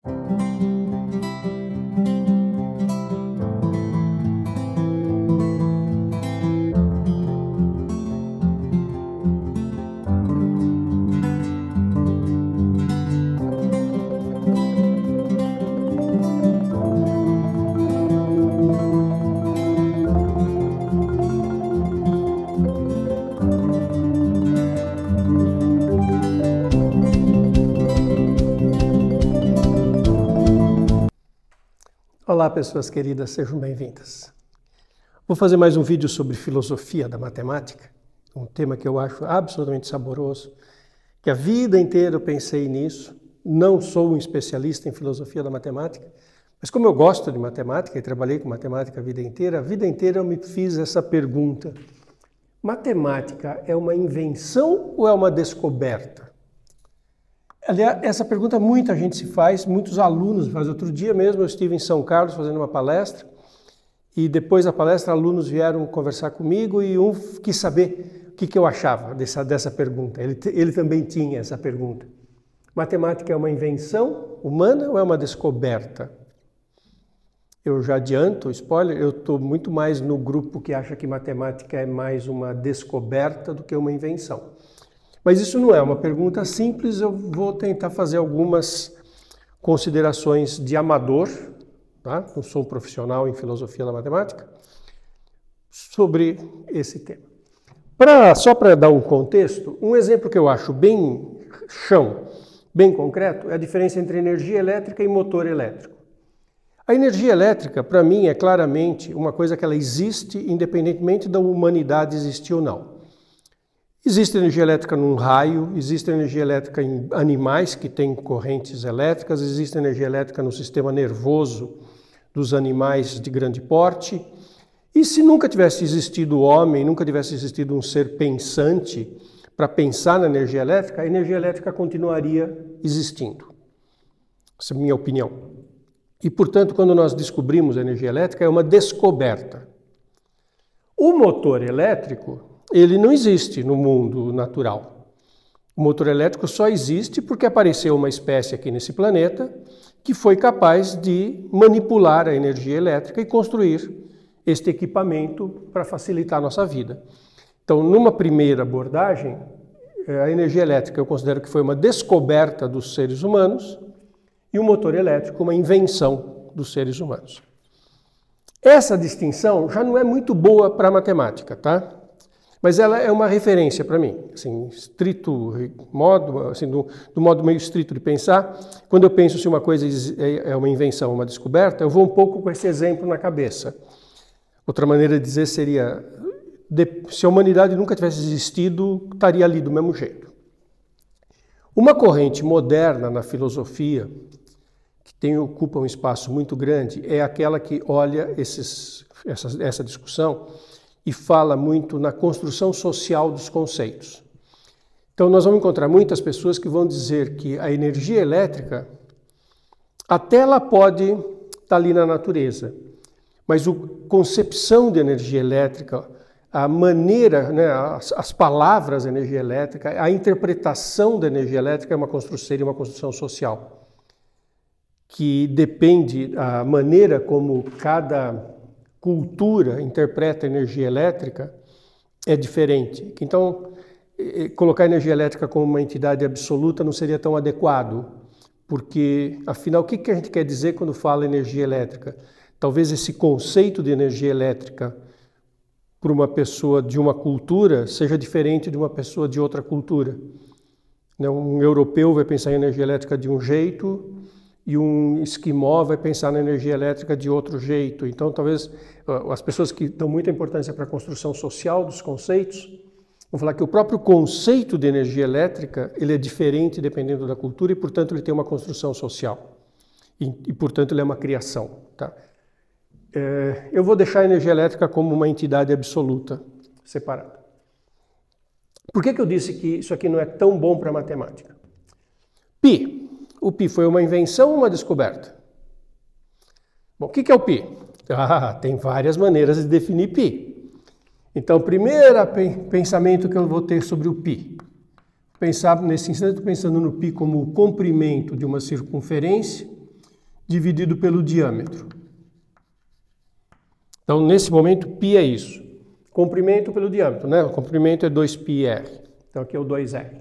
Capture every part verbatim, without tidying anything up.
Olá, pessoas queridas, sejam bem-vindas. Vou fazer mais um vídeo sobre filosofia da matemática, um tema que eu acho absolutamente saboroso, que a vida inteira eu pensei nisso. Não sou um especialista em filosofia da matemática, mas como eu gosto de matemática e trabalhei com matemática a vida inteira, a vida inteira eu me fiz essa pergunta: matemática é uma invenção ou é uma descoberta? Aliás, essa pergunta muita gente se faz, muitos alunos fazem. Outro dia mesmo eu estive em São Carlos fazendo uma palestra e depois da palestra alunos vieram conversar comigo e um quis saber o que, que eu achava dessa, dessa pergunta. Ele, ele também tinha essa pergunta. Matemática é uma invenção humana ou é uma descoberta? Eu já adianto, spoiler, eu estou muito mais no grupo que acha que matemática é mais uma descoberta do que uma invenção. Mas isso não é uma pergunta simples, eu vou tentar fazer algumas considerações de amador, tá? Não sou um profissional em filosofia da matemática, sobre esse tema. Pra, só para dar um contexto, um exemplo que eu acho bem chão, bem concreto, é a diferença entre energia elétrica e motor elétrico. A energia elétrica, para mim, é claramente uma coisa que ela existe independentemente da humanidade existir ou não. Existe energia elétrica num raio, existe energia elétrica em animais que têm correntes elétricas, existe energia elétrica no sistema nervoso dos animais de grande porte. E se nunca tivesse existido o homem, nunca tivesse existido um ser pensante para pensar na energia elétrica, a energia elétrica continuaria existindo. Essa é a minha opinião. E, portanto, quando nós descobrimos a energia elétrica, é uma descoberta. O motor elétrico, ele não existe no mundo natural. O motor elétrico só existe porque apareceu uma espécie aqui nesse planeta que foi capaz de manipular a energia elétrica e construir este equipamento para facilitar a nossa vida. Então, numa primeira abordagem, a energia elétrica eu considero que foi uma descoberta dos seres humanos e o motor elétrico uma invenção dos seres humanos. Essa distinção já não é muito boa para a matemática, tá? Mas ela é uma referência para mim, assim, estrito modo, assim, do, do modo meio estrito de pensar. Quando eu penso se uma coisa é uma invenção, uma descoberta, eu vou um pouco com esse exemplo na cabeça. Outra maneira de dizer seria, de, se a humanidade nunca tivesse existido, estaria ali do mesmo jeito. Uma corrente moderna na filosofia, que tem, ocupa um espaço muito grande, é aquela que olha esses, essa, essa discussão e fala muito na construção social dos conceitos. Então nós vamos encontrar muitas pessoas que vão dizer que a energia elétrica, até ela pode estar ali na natureza, mas a concepção de energia elétrica, a maneira, né, as, as palavras energia elétrica, a interpretação da energia elétrica é uma construção, seria uma construção social, que depende da maneira como cada cultura interpreta a energia elétrica é diferente. Então, colocar a energia elétrica como uma entidade absoluta não seria tão adequado, porque, afinal, o que a gente quer dizer quando fala energia elétrica? Talvez esse conceito de energia elétrica para uma pessoa de uma cultura seja diferente de uma pessoa de outra cultura. Um europeu vai pensar em energia elétrica de um jeito e um esquimó vai pensar na energia elétrica de outro jeito. Então, talvez as pessoas que dão muita importância para a construção social dos conceitos vão falar que o próprio conceito de energia elétrica ele é diferente dependendo da cultura e, portanto, ele tem uma construção social. E, e portanto, ele é uma criação. Tá? É, eu vou deixar a energia elétrica como uma entidade absoluta, separada. Por que que eu disse que isso aqui não é tão bom para a matemática? Pi. O pi foi uma invenção ou uma descoberta? Bom, o que que é o pi? Ah, tem várias maneiras de definir pi. Então, o primeiro pensamento que eu vou ter sobre o pi. Pensar, nesse instante, estou pensando no pi como o comprimento de uma circunferência dividido pelo diâmetro. Então, nesse momento, π é isso. Comprimento pelo diâmetro, né? O comprimento é dois π r. Então, aqui é o dois r.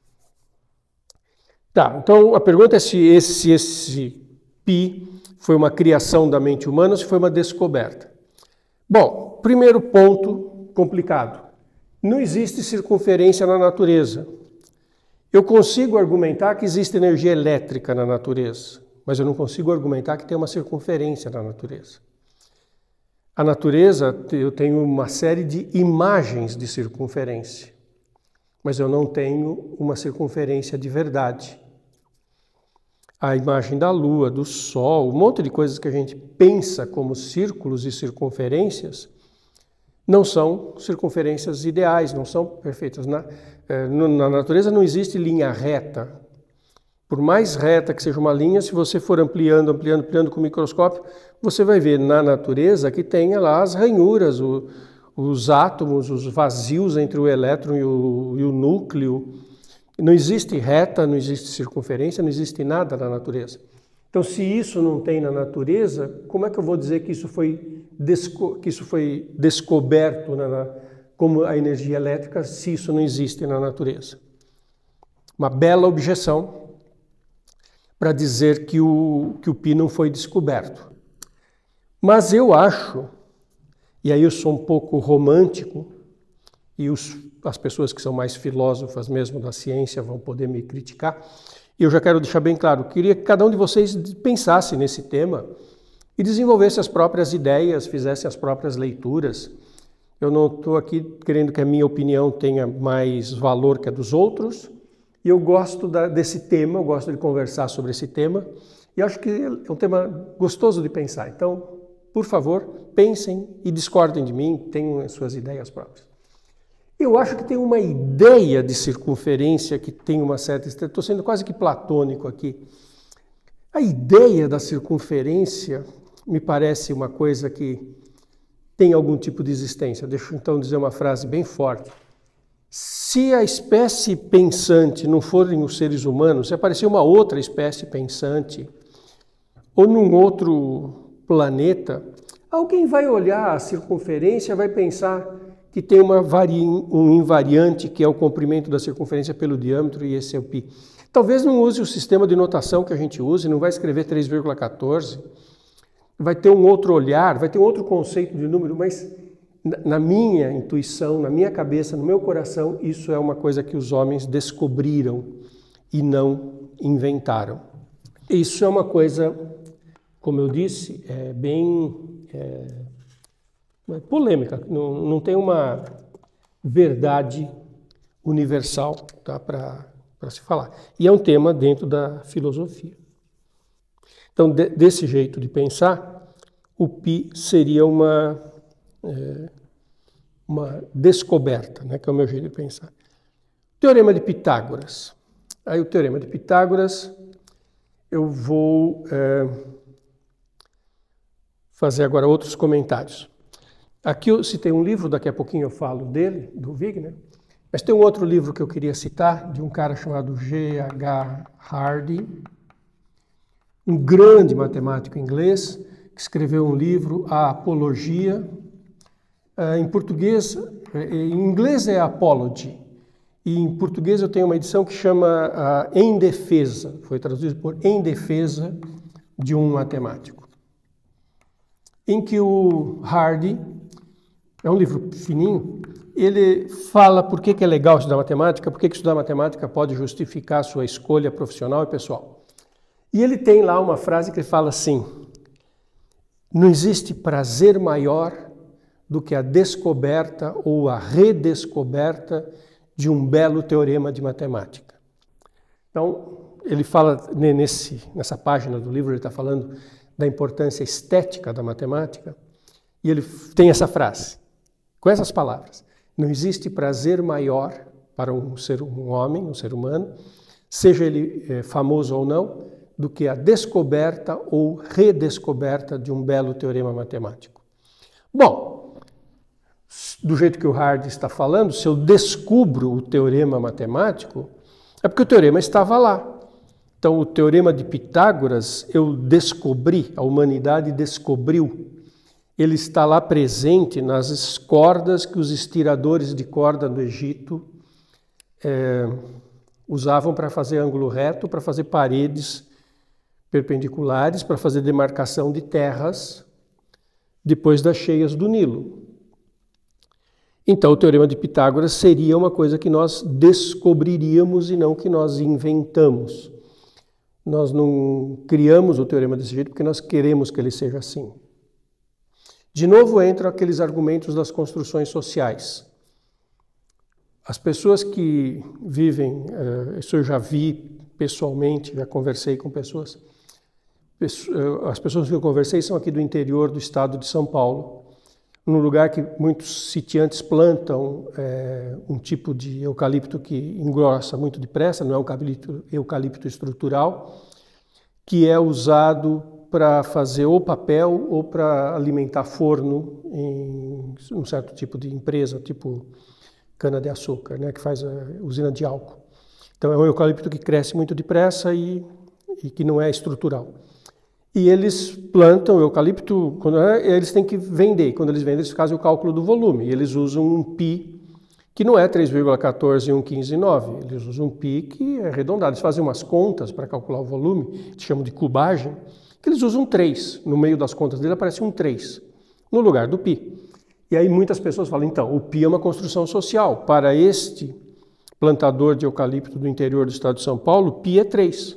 Tá, então a pergunta é se esse, se esse π foi uma criação da mente humana ou se foi uma descoberta. Bom, primeiro ponto complicado. Não existe circunferência na natureza. Eu consigo argumentar que existe energia elétrica na natureza, mas eu não consigo argumentar que tem uma circunferência na natureza. A natureza, eu tenho uma série de imagens de circunferência, mas eu não tenho uma circunferência de verdade. A imagem da Lua, do Sol, um monte de coisas que a gente pensa como círculos e circunferências, não são circunferências ideais, não são perfeitas. Na, na natureza não existe linha reta. Por mais reta que seja uma linha, se você for ampliando, ampliando, ampliando com o microscópio, você vai ver na natureza que tem lá as ranhuras, o, os átomos, os vazios entre o elétron e o, e o núcleo. Não existe reta, não existe circunferência, não existe nada na natureza. Então, se isso não tem na natureza, como é que eu vou dizer que isso foi, desco que isso foi descoberto na, na, como a energia elétrica, se isso não existe na natureza? Uma bela objeção para dizer que o, que o π não foi descoberto. Mas eu acho, e aí eu sou um pouco romântico, e os, as pessoas que são mais filósofas mesmo da ciência vão poder me criticar, e eu já quero deixar bem claro, queria que cada um de vocês pensasse nesse tema e desenvolvesse as próprias ideias, fizesse as próprias leituras. Eu não estou aqui querendo que a minha opinião tenha mais valor que a dos outros, e eu gosto da, desse tema, eu gosto de conversar sobre esse tema, e acho que é um tema gostoso de pensar. Então, por favor, pensem e discordem de mim, tenham as suas ideias próprias. Eu acho que tem uma ideia de circunferência que tem uma certa... Estou sendo quase que platônico aqui. A ideia da circunferência me parece uma coisa que tem algum tipo de existência. Deixa eu então dizer uma frase bem forte. Se a espécie pensante não forem os seres humanos, se aparecer uma outra espécie pensante, ou num outro planeta, alguém vai olhar a circunferência e vai pensar que tem uma vari... um invariante que é o comprimento da circunferência pelo diâmetro e esse é o π. Talvez não use o sistema de notação que a gente use, não vai escrever três vírgula quatorze, vai ter um outro olhar, vai ter um outro conceito de número, mas na minha intuição, na minha cabeça, no meu coração, isso é uma coisa que os homens descobriram e não inventaram. Isso é uma coisa, como eu disse, é bem é, polêmica, não, não tem uma verdade universal, tá, para se falar. E é um tema dentro da filosofia. Então, de, desse jeito de pensar, o π seria uma... É, uma descoberta, né, que é o meu jeito de pensar. Teorema de Pitágoras. Aí o Teorema de Pitágoras, eu vou é, fazer agora outros comentários. Aqui eu citei um livro, daqui a pouquinho eu falo dele, do Wigner, mas tem um outro livro que eu queria citar, de um cara chamado G H Hardy, um grande matemático inglês, que escreveu um livro, A Apologia. Em português, em inglês é Apology, e em português eu tenho uma edição que chama uh, Em Defesa, foi traduzido por Em Defesa de um Matemático, em que o Hardy, é um livro fininho, ele fala por que, que é legal estudar matemática, por que, que estudar matemática pode justificar a sua escolha profissional e pessoal. E ele tem lá uma frase que ele fala assim: não existe prazer maior do que a descoberta ou a redescoberta de um belo teorema de matemática. Então, ele fala nesse, nessa página do livro, ele está falando da importância estética da matemática, e ele tem essa frase, com essas palavras: não existe prazer maior para um ser, um homem, um ser humano, seja ele é, famoso ou não, do que a descoberta ou redescoberta de um belo teorema matemático. Bom, do jeito que o Hardy está falando, se eu descubro o teorema matemático, é porque o teorema estava lá. Então, o Teorema de Pitágoras, eu descobri, a humanidade descobriu, ele está lá presente nas cordas que os estiradores de corda do Egito é, usavam para fazer ângulo reto, para fazer paredes perpendiculares, para fazer demarcação de terras depois das cheias do Nilo. Então, o Teorema de Pitágoras seria uma coisa que nós descobriríamos e não que nós inventamos. Nós não criamos o teorema desse jeito porque nós queremos que ele seja assim. De novo entram aqueles argumentos das construções sociais. As pessoas que vivem, isso eu já vi pessoalmente, já conversei com pessoas, as pessoas que eu conversei são aqui do interior do estado de São Paulo, num lugar que muitos sitiantes plantam é, um tipo de eucalipto que engrossa muito depressa, não é um eucalipto, eucalipto estrutural, que é usado para fazer ou papel ou para alimentar forno em um certo tipo de empresa, tipo cana-de-açúcar, né, que faz a usina de álcool. Então é um eucalipto que cresce muito depressa e, e que não é estrutural. E eles plantam o eucalipto, quando é, eles têm que vender. E quando eles vendem, eles fazem o cálculo do volume. E eles usam um π, que não é três vírgula quatorze, um, quinze, nove. Eles usam um π que é arredondado. Eles fazem umas contas para calcular o volume, que chamam de cubagem, que eles usam três. No meio das contas dele aparece um três, no lugar do π. E aí muitas pessoas falam, então, o π é uma construção social. Para este plantador de eucalipto do interior do estado de São Paulo, o π é três.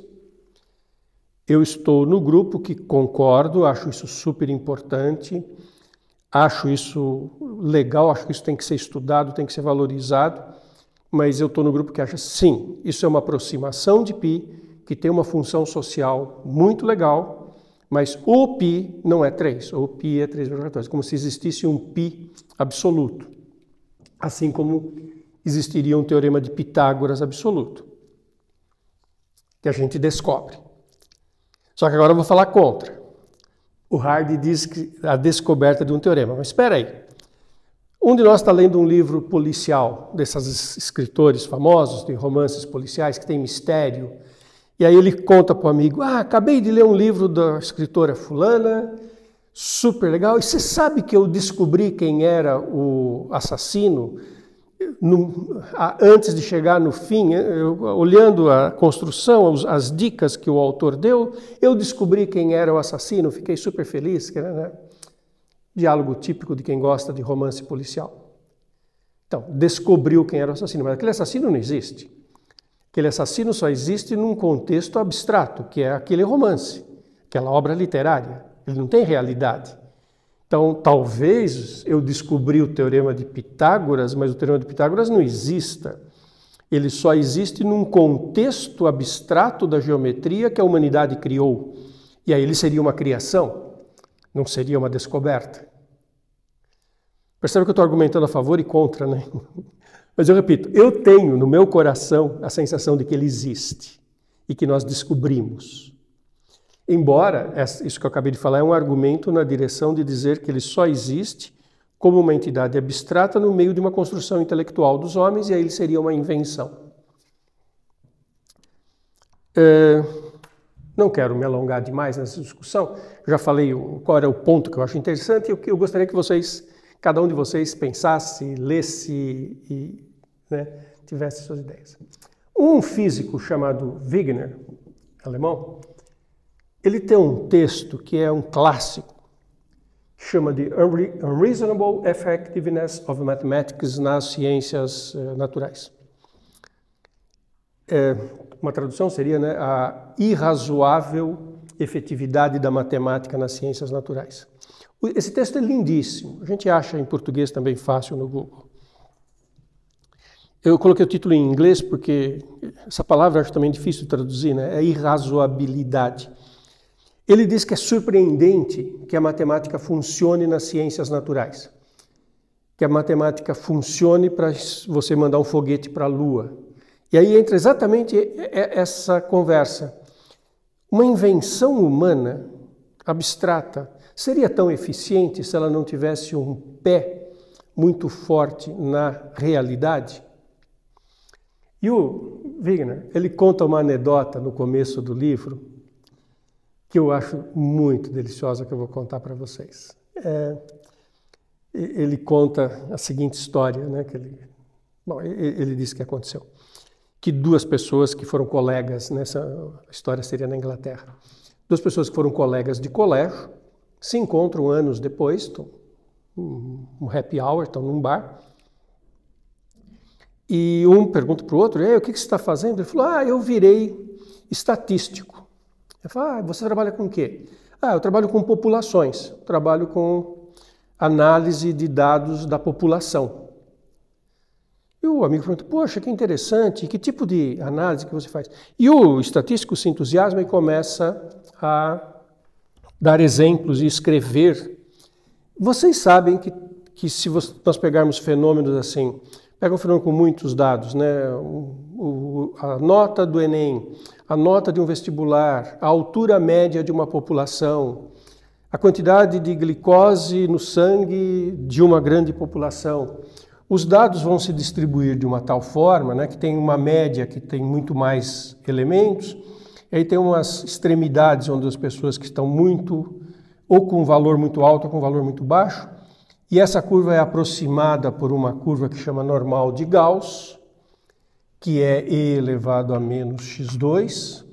Eu estou no grupo que concordo, acho isso super importante, acho isso legal, acho que isso tem que ser estudado, tem que ser valorizado, mas eu estou no grupo que acha, sim, isso é uma aproximação de π, que tem uma função social muito legal, mas o π não é três, o π é três vírgula quatorze, como se existisse um π absoluto, assim como existiria um teorema de Pitágoras absoluto, que a gente descobre. Só que agora eu vou falar contra. O Hardy diz que a descoberta de um teorema. Mas espera aí. Um de nós está lendo um livro policial, desses escritores famosos, de romances policiais, que tem mistério. E aí ele conta para o amigo, ah, acabei de ler um livro da escritora fulana, super legal. E você sabe que eu descobri quem era o assassino? No, a, antes de chegar no fim, eu, olhando a construção, as, as dicas que o autor deu, eu descobri quem era o assassino, fiquei super feliz, que, né? Diálogo típico de quem gosta de romance policial. Então, descobriu quem era o assassino, mas aquele assassino não existe. Aquele assassino só existe num contexto abstrato, que é aquele romance, aquela obra literária. Ele não tem realidade. Então, talvez eu descobri o teorema de Pitágoras, mas o teorema de Pitágoras não exista. Ele só existe num contexto abstrato da geometria que a humanidade criou. E aí ele seria uma criação, não seria uma descoberta. Percebe que eu estou argumentando a favor e contra, né? Mas eu repito, eu tenho no meu coração a sensação de que ele existe e que nós descobrimos. Embora, isso que eu acabei de falar é um argumento na direção de dizer que ele só existe como uma entidade abstrata no meio de uma construção intelectual dos homens, e aí ele seria uma invenção. É, não quero me alongar demais nessa discussão, já falei qual era o ponto que eu acho interessante, e eu gostaria que vocês, cada um de vocês, pensasse, lesse e né, tivesse suas ideias. Um físico chamado Wegener, alemão, ele tem um texto que é um clássico, que chama de Unreasonable Effectiveness of Mathematics nas Ciências Naturais. É, uma tradução seria, né, a irrazoável efetividade da matemática nas ciências naturais. Esse texto é lindíssimo, a gente acha em português também fácil no Google. Eu coloquei o título em inglês porque essa palavra eu acho também difícil de traduzir, né? É irrazoabilidade. Ele diz que é surpreendente que a matemática funcione nas ciências naturais. Que a matemática funcione para você mandar um foguete para a Lua. E aí entra exatamente essa conversa. Uma invenção humana, abstrata, seria tão eficiente se ela não tivesse um pé muito forte na realidade? E o Wigner, ele conta uma anedota no começo do livro que eu acho muito deliciosa, que eu vou contar para vocês. É, ele conta a seguinte história, né, que ele, bom, ele disse que aconteceu. Que duas pessoas que foram colegas, nessa história seria na Inglaterra, duas pessoas que foram colegas de colégio, se encontram anos depois, estão, um happy hour, estão num bar, e um pergunta para o outro, e aí, o que você está fazendo? Ele falou, ah, eu virei estatístico. Ele falou, ah, você trabalha com o quê? Ah, eu trabalho com populações, eu trabalho com análise de dados da população. E o amigo pergunta, poxa, que interessante, que tipo de análise que você faz? E o estatístico se entusiasma e começa a dar exemplos e escrever. Vocês sabem que, que se nós pegarmos fenômenos assim, pega um fenômeno com muitos dados, né? O, o, a nota do Enem, a nota de um vestibular, a altura média de uma população, a quantidade de glicose no sangue de uma grande população. Os dados vão se distribuir de uma tal forma, né, que tem uma média que tem muito mais elementos, e aí tem umas extremidades onde as pessoas que estão muito, ou com um valor muito alto ou com um valor muito baixo, e essa curva é aproximada por uma curva que chama normal de Gauss, que é e elevado a menos x dois.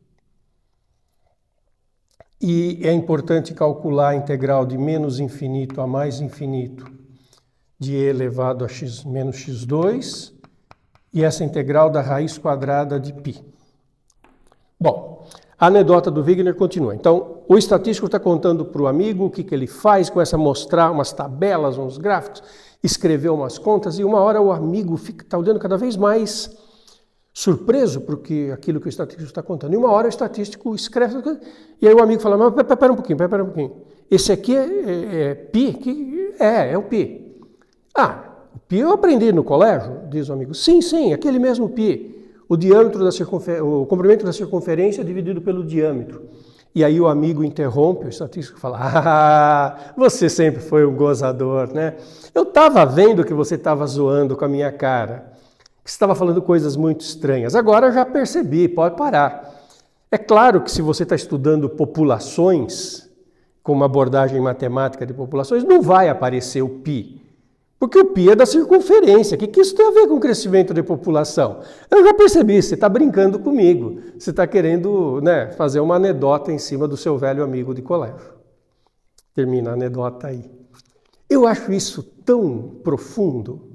E é importante calcular a integral de menos infinito a mais infinito de e elevado a x menos x dois e essa integral da raiz quadrada de π. Bom, a anedota do Wigner continua. Então, o estatístico está contando para o amigo o que, que ele faz, começa a mostrar umas tabelas, uns gráficos, escreveu umas contas, e uma hora o amigo está olhando cada vez mais surpreso porque aquilo que o estatístico está contando. E uma hora o estatístico escreve, e aí o amigo fala, mas pera um pouquinho, pera um pouquinho. Esse aqui é, é, é π? Que, é, é o π. Ah, o π eu aprendi no colégio, diz o amigo. Sim, sim, aquele mesmo π. O diâmetro da circunferência, o comprimento da circunferência dividido pelo diâmetro. E aí o amigo interrompe, o estatístico fala, ah, você sempre foi um gozador, né? Eu estava vendo que você estava zoando com a minha cara, que você estava falando coisas muito estranhas. Agora eu já percebi, pode parar. É claro que se você está estudando populações, com uma abordagem matemática de populações, não vai aparecer o π. Porque o π é da circunferência. O que, que isso tem a ver com o crescimento de população? Eu já percebi, você está brincando comigo. Você está querendo, né, fazer uma anedota em cima do seu velho amigo de colégio. Termina a anedota aí. Eu acho isso tão profundo.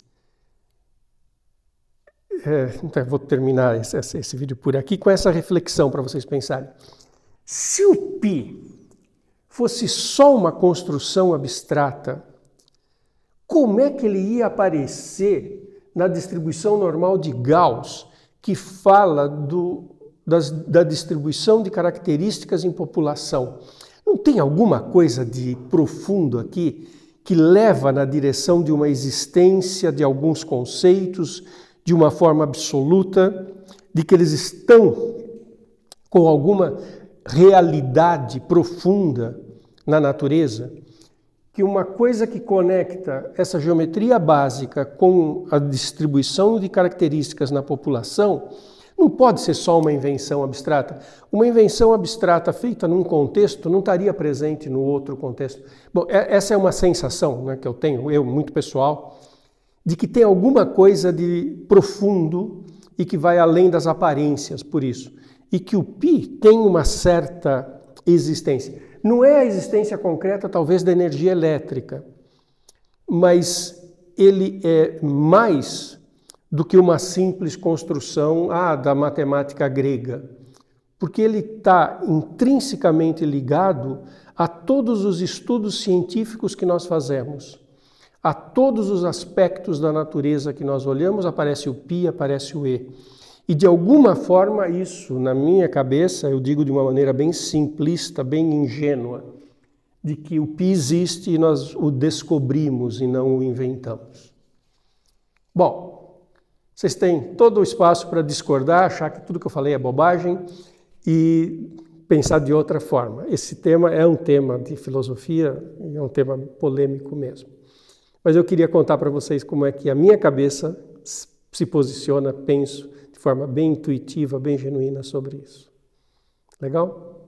É, então vou terminar esse, esse vídeo por aqui com essa reflexão para vocês pensarem. Se o π fosse só uma construção abstrata, como é que ele ia aparecer na distribuição normal de Gauss, que fala do, das, da distribuição de características em população? Não tem alguma coisa de profundo aqui que leva na direção de uma existência de alguns conceitos de uma forma absoluta, de que eles estão com alguma realidade profunda na natureza? Que uma coisa que conecta essa geometria básica com a distribuição de características na população não pode ser só uma invenção abstrata. Uma invenção abstrata feita num contexto não estaria presente no outro contexto. Bom, essa é uma sensação, né, que eu tenho, eu, muito pessoal, de que tem alguma coisa de profundo e que vai além das aparências, por isso. E que o π tem uma certa existência. Não é a existência concreta, talvez, da energia elétrica, mas ele é mais do que uma simples construção ah, da matemática grega, porque ele está intrinsecamente ligado a todos os estudos científicos que nós fazemos, a todos os aspectos da natureza que nós olhamos, aparece o π, aparece o e. E de alguma forma isso, na minha cabeça, eu digo de uma maneira bem simplista, bem ingênua, de que o π existe e nós o descobrimos e não o inventamos. Bom, vocês têm todo o espaço para discordar, achar que tudo que eu falei é bobagem e pensar de outra forma. Esse tema é um tema de filosofia, é um tema polêmico mesmo. Mas eu queria contar para vocês como é que a minha cabeça se posiciona, penso, de forma bem intuitiva, bem genuína sobre isso. Legal?